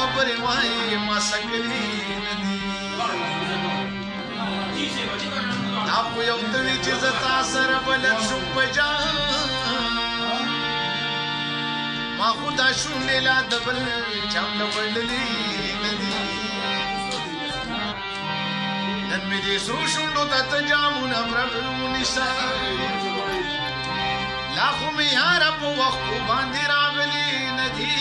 خبرې وایي ما سکلي نه دي دا خو یو ته وي چې زه تا سره بلد شم په جان ما خو دا شونډې لا د بل چا له بللي نه دي نن مې دې سرو شونډو ته ته جامونه برګ ونیسه لا خو مې یاره په وختو باندې راغلي نه دي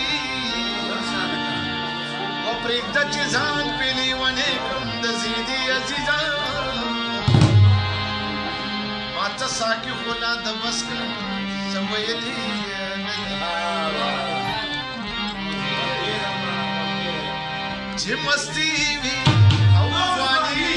وپرېږده چې ځان پې لیونی کړم د زیدي عزیزه ما ته ساقي خو لا د بس کړم څه ویلي چې مستی وي او ځواني